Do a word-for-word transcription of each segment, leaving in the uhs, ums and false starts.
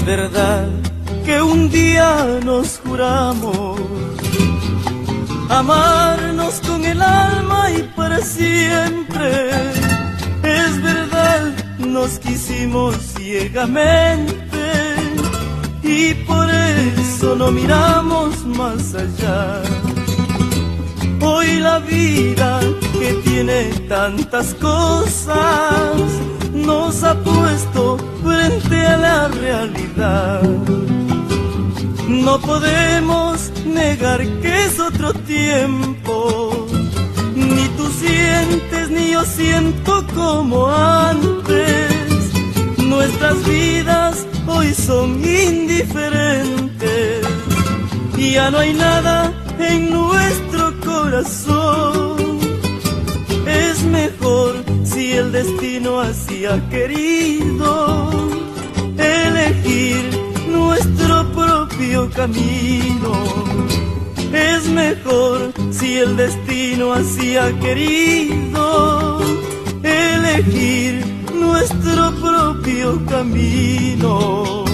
verdad que un día nos juramos amarnos con el alma y para siempre. Es verdad, nos quisimos ciegamente y por eso no miramos más allá. Hoy la vida, que tiene tantas cosas, nos ha puesto frente a la realidad. No podemos negar que es otro tiempo, ni tú sientes ni yo siento como antes. Nuestras vidas hoy son indiferentes y ya no hay nada en nuestro corazón. Es mejor, si el destino así ha querido, elegir nuestro propio camino. Es mejor, si el destino así ha querido, elegir nuestro propio camino.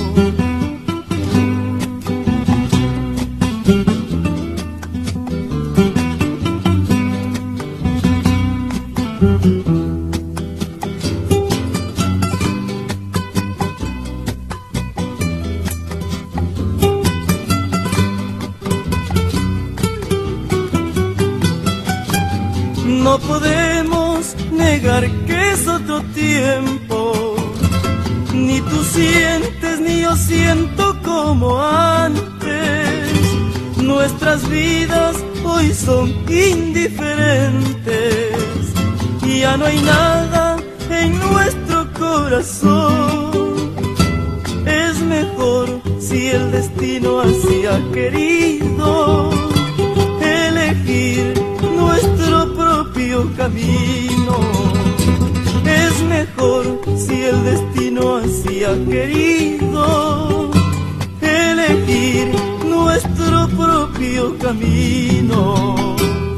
No podemos negar que es otro tiempo, ni tú sientes ni yo siento como antes. Nuestras vidas hoy son indiferentes y ya no hay nada en nuestro corazón. Es mejor, si el destino así ha querido, elegir nuestro propio camino. Es mejor, si el destino así ha querido, elegir nuestro propio camino.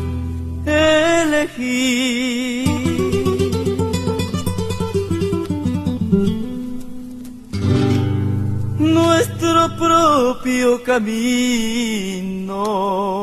Elegir nuestro propio camino.